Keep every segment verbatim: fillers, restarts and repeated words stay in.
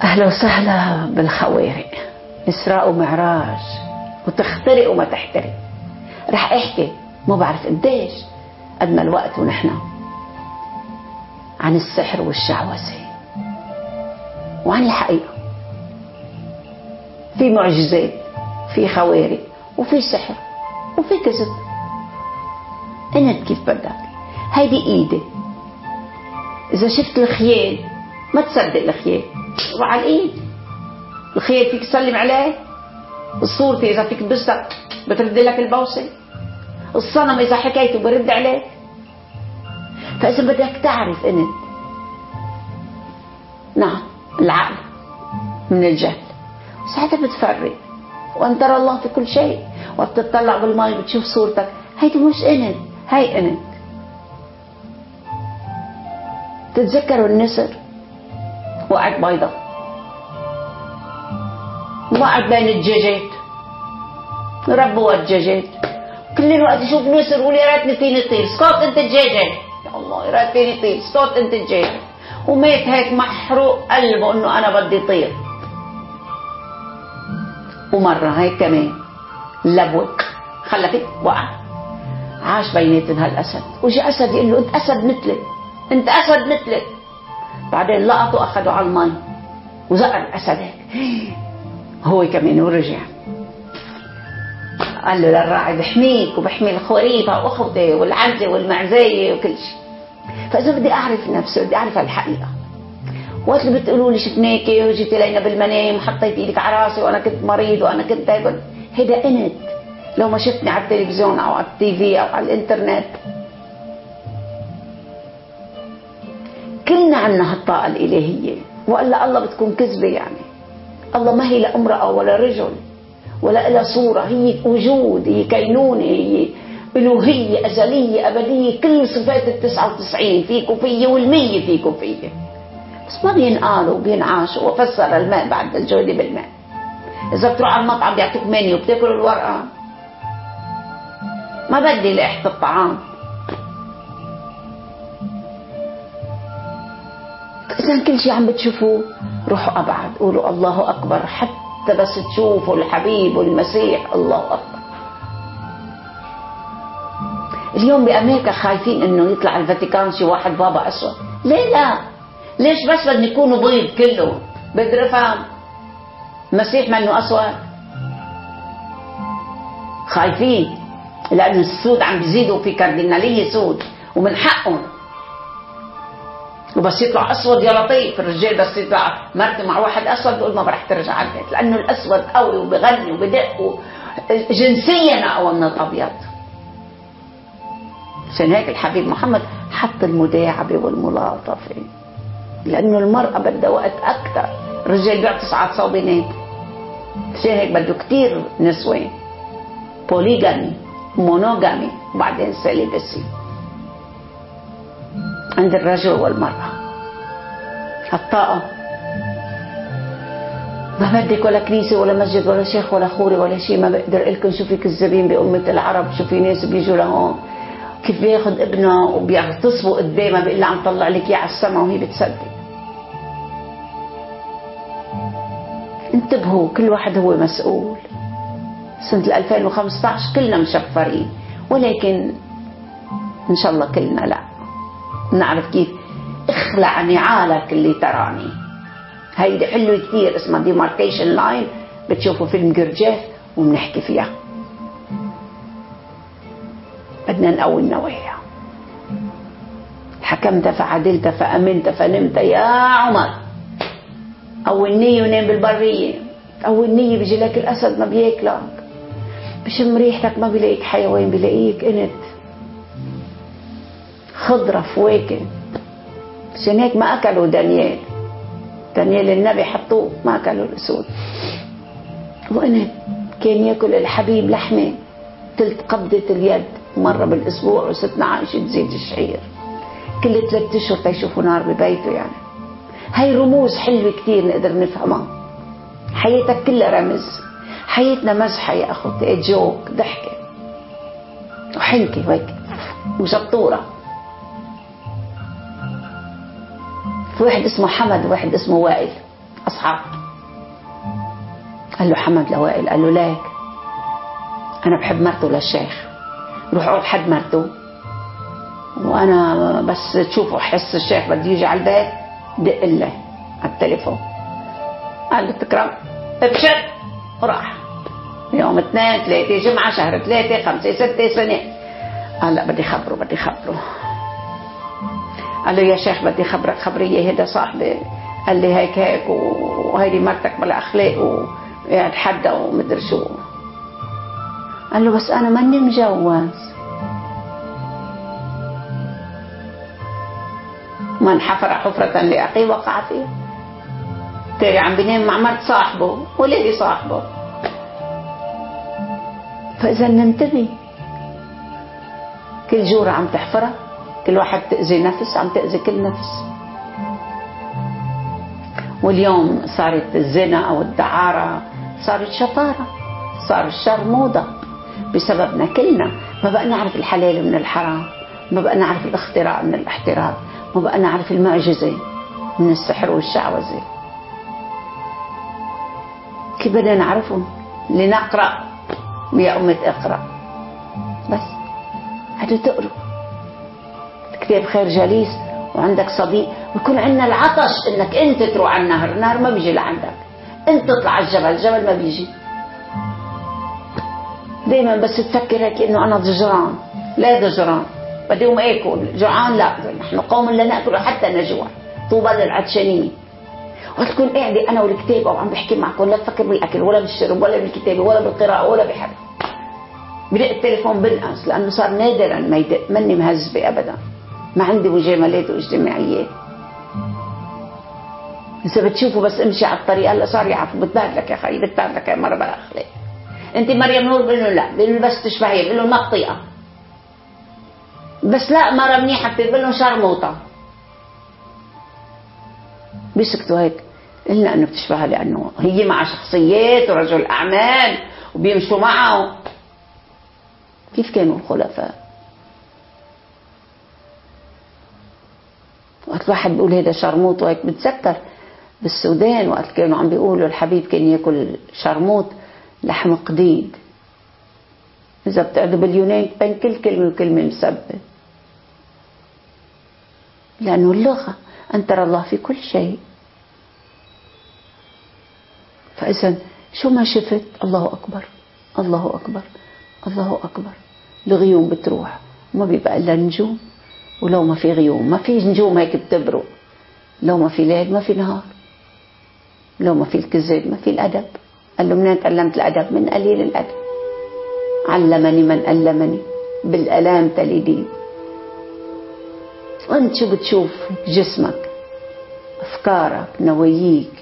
أهلا وسهلا بالخوارق، إسراء ومعراج، وتخترق وما تحترق. رح أحكي ما بعرف قديش قد ما الوقت ونحن عن السحر والشعوذة وعن الحقيقة. في معجزات، في خوارق، وفي سحر، وفي كذب. انت كيف بدك. هيدي ايدي، اذا شفت الخيال ما تصدق الخيال، روح على الايد. الخيال فيك تسلم عليه، الصورتي اذا فيك بسك بترد لك البوسه، الصنم اذا حكيته برد عليك. فاذا بدك تعرف انت نعم العقل من الجهل، ساعتها بتفرق. وان ترى الله في كل شيء، وبتطلع بالماء بتشوف صورتك. هيدي مش انت، هي انت. تتذكروا النسر وقعت بيضة، وقعت بين الدجاجات، ربوا الدجاجات. كل الوقت يشوف نسر يقول يا ريتني فيني طير. اسكت انت دجاجة، يا الله يا ريت فيني طير. اسكت انت دجاجة. ومات هيك محروق قلبه انه انا بدي طير. ومرة هيك كمان لبوك خلفت وقع، عاش بيناتن هالاسد. وجي اسد يقول له انت اسد مثلي، انت اسد مثلي. بعدين لقطوا اخذوا على المي وزقر الاسد هيك هو كمان ورجع. قال له للراعي بحميك وبحمي الخريفة واخوتي والعنزة والمعزية وكل شيء. فاذا بدي اعرف نفسي بدي اعرف الحقيقة. وقت اللي بتقولوا لي شفناكي وجيتي لينا بالمنام وحطيت ايدك على راسي وانا كنت مريض وانا كنت هيك، هيدا انت. لو ما شفتني على التلفزيون او على التي في او على الانترنت. كلنا عنا هالطاقة الالهية، والا الله بتكون كذبة يعني. الله ما هي لا امرأة ولا رجل ولا لها صورة، هي وجود، هي كينونة، هي الوهية ازلية ابدية. كل صفات التسعة وتسعين فيك وفيي والمية فيك وفيي، بس ما بينقالوا وبينعاشوا. وفسر الماء بعد الجود بالماء. اذا بتروح على المطعم بيعطوك منيو بتاكل الورقة. ما بدي لقحة الطعام. إذا كل شيء عم بتشوفوه روحوا أبعد، قولوا الله أكبر حتى بس تشوفوا الحبيب والمسيح. الله أكبر. اليوم بأمريكا خايفين إنه يطلع الفاتيكان شي واحد بابا أسود. ليه لا؟ ليش بس بدنا يكونوا بيض كله؟ بدي أفهم. المسيح ما إنه أسود؟ خايفين لأنه السود عم بيزيدوا في كاردينالية سود ومن حقهم. وبس يطلع أسود يا لطيف. الرجال بس يطلع مرته مع واحد أسود بقول ما برح ترجع على البيت، لأنه الأسود قوي وبغني وبدق جنسيا أقوى من الأبيض. عشان هيك الحبيب محمد حط المداعبة والملاطفة، لأنه المرأة بدها وقت أكثر. الرجال بيعطس على صوبينات، عشان هيك بده كتير نسوان. بوليغامي، مونوغامي، وبعدين سيليبسي عند الرجل والمرأة. الطاقة ما بدك ولا كنيسة ولا مسجد ولا شيخ ولا خوري ولا شيء. ما بقدر لكم شوفي كذابين بأمة العرب. شوفي ناس بيجوا لهون كيف بياخد ابنه وبيغتصبوا قدامها بيقول لها عم طلع لك اياه على السما وهي بتصدق. انتبهوا، كل واحد هو مسؤول. سنة ألفين وخمسة عشر كلنا مشفرين، ولكن ان شاء الله كلنا لا نعرف كيف اخلع نعالك اللي تراني. هيدي حلوة كثير اسمها ديماركيشن لاين. بتشوفوا فيلم جرجاف وبنحكي فيها. بدنا نقوي النوايا. حكمت فعدلت فأمنت فنمت يا عمر. قوي النية ونام بالبرية. قوي النية بيجي لك الأسد ما بياكلك، بشم ريحتك ما بيلاقيك حيوان، بيلاقيك انت خضرة فواكه. عشان هيك ما أكلوا دانيال. دانيال النبي حطوه ما أكلوا الأسود. وأنا كان يأكل الحبيب لحمة تلت قبضة اليد مرة بالأسبوع، وستنا عايشة تزيد الشعير كل ثلاثة أشهر تيشوفوا نار ببيته. يعني هاي رموز حلوة كتير نقدر نفهمها. حياتك كلها رمز. حياتنا مزحة يا أخوتي، جوك، ضحكة وحنكة وهيك وشطورة. في واحد اسمه حمد وواحد اسمه وائل، أصحاب. قال له حمد لوائل، قال له ليك أنا بحب مرته للشيخ، روح اقعد حد مرته، وأنا بس تشوفوا حس الشيخ بده يجي على البيت دق له على التليفون. قال له تكرم ابشر، وراح. يوم اثنين ثلاثة جمعة شهر ثلاثة خمسة ستة سنة. قال لا بدي خبره بدي خبره. قال له يا شيخ بدي خبرك خبرية، هيدا صاحبي قال لي هيك هيك وهيدي مرتك بلا أخلاق وقاعد حدا ومدري شو. قال له بس أنا ماني مجوز. من حفر حفرة لأخيه وقع فيه. تاري عم بينام مع مرت صاحبه ولادي صاحبه. فإذا ننتبه، كل جورة عم تحفرها، كل واحد تأذي نفس، عم تأذي كل نفس. واليوم صارت الزنا أو الدعارة صارت شطارة، صار الشر موضة بسببنا كلنا. ما بقى نعرف الحلال من الحرام، ما بقى نعرف الاختراع من الاحتراف، ما بقى نعرف المعجزة من السحر والشعوذة. كيف بدنا نعرفهم؟ لنقرأ يا أمة اقرأ بس. هاتوا تقروا كتاب خير جليس، وعندك صديق ويكون عندنا العطش انك انت تروح على النهر، النهر ما بيجي لعندك، انت تطلع على الجبل، الجبل ما بيجي. دايما بس تفكر هيك انه انا ضجران، لا ضجران بدي يوم اكل، جوعان لا، نحن قوم لا ناكل حتى نجوع، طوبى للعطشانين. وتكون قاعده انا والكتابه وعم بحكي معكم، لا تفكر بالاكل ولا بالشرب ولا بالكتابه ولا بالقراءه ولا بحد. بدق التليفون بنقص لانه صار نادرا ما يدق، ماني مهذبه ابدا، ما عندي مجاملات واجتماعيات. اذا بتشوفوا بس امشي على الطريق هلا صار يعرفوا بتبعد لك يا خي، بتبعد لك يا مره بلا اخلاق. انت مريم نور؟ بقول له لا. بقول له بس تشبهي؟ بقول له مقطيئه. بس لا مره منيحه، بقول له شرموطه. بيسكتوا هيك، قلنا انه بتشبهها لانه هي مع شخصيات ورجل اعمال وبيمشوا معه. كيف كانوا الخلفاء؟ وقت الواحد بيقول هذا شرموط وهيك، بتذكر بالسودان وقت كانوا عم بيقولوا الحبيب كان ياكل شرموط لحم قديد. اذا بتقعدوا باليونان بين كل كلمه وكلمه مسبه، لانه اللغه ان ترى الله في كل شيء. فاذا شو ما شفت الله اكبر الله اكبر الله اكبر. الغيوم بتروح وما بيبقى الا نجوم، ولو ما في غيوم ما في نجوم هيك بتبرق، لو ما في ليل ما في نهار، لو ما في الكذب ما في الادب. قال له منين تعلمت الادب؟ من قليل الادب، علمني من علمني بالالام تلدين. وانت شو بتشوف؟ جسمك، افكارك، نواياك.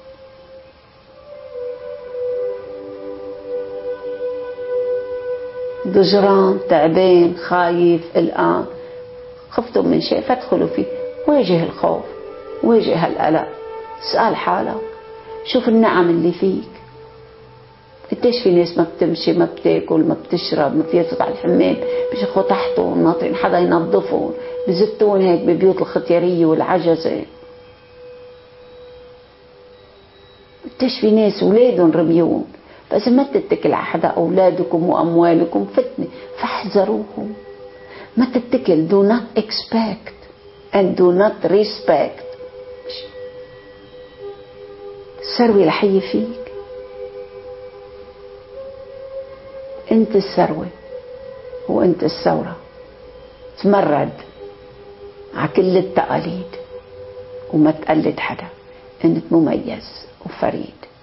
ضجران، تعبان، خايف، قلقان، خفتم من شيء فادخلوا فيه. واجه الخوف، واجه القلق، اسأل حالك شوف النعم اللي فيك. قديش في ناس ما بتمشي، ما بتاكل، ما بتشرب، ما فيها تطلع الحمام، بيشخوا تحتهم ناطرين حدا ينظفهم، بزتون هيك ببيوت الختيارية والعجزة. قديش في ناس اولادهم رميون. فإذا ما تتكل على حدا، أولادكم وأموالكم فتنة فاحذروهم. ما تتكل. do not expect and do not respect. الثروة الحية فيك، أنت الثروة وأنت الثورة. تمرد على كل التقاليد وما تقلد حدا، أنت مميز وفريد.